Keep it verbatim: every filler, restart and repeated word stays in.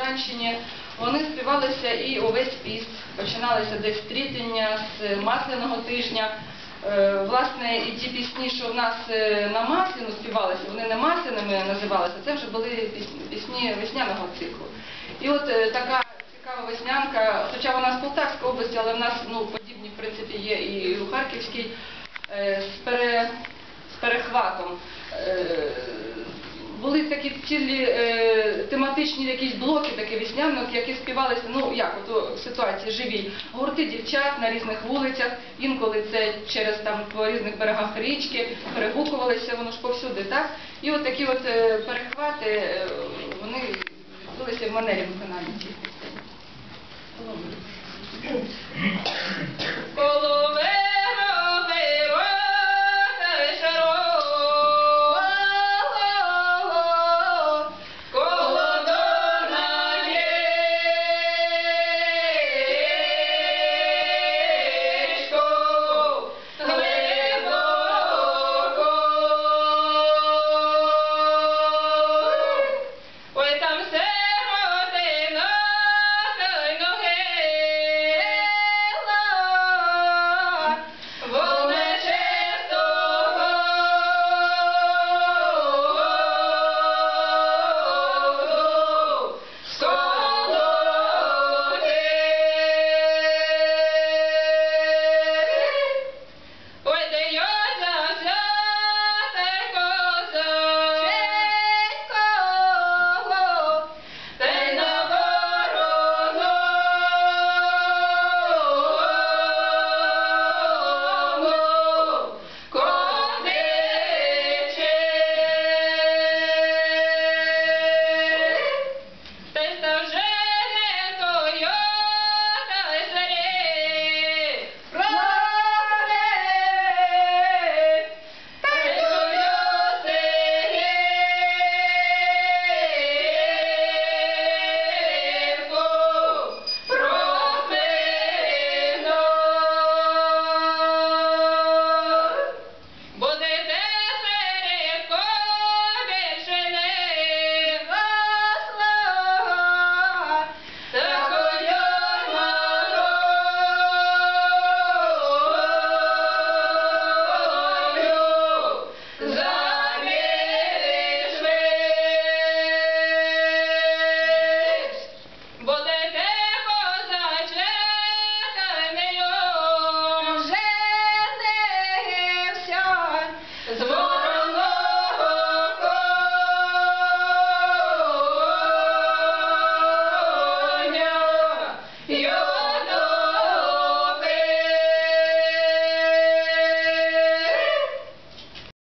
Богородчанщині, вони співалися і увесь піст. Починалися десь з Трітення, з Масляного тижня. Власне, і ті пісні, що в нас на Масляну співалися, вони не Масляними називалися, це вже були пісні весняного циклу. І от така цікава веснянка, хоча вона з Полтавської області, але в нас ну, подібні, в принципі, є і у Харківській, з, пере, з перехватом. Були такі цілі е, тематичні якісь блоки, такі веснянок, які співалися, ну як, от у ситуації живій. Гурти дівчат на різних вулицях, інколи це через там по різних берегах річки, перегукувалися, воно ж повсюди, так? І от такі от е, перехвати, е, вони відбулися в манері виконання цих пісень.